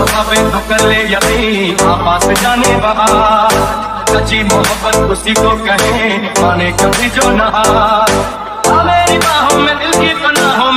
हवे तो कर ले यकीन, आपास जाने बहार। सच्ची मोहब्बत उसी को कहे, माने कभी जो नहार। मेरी बाहों में दिल की पनाह हो,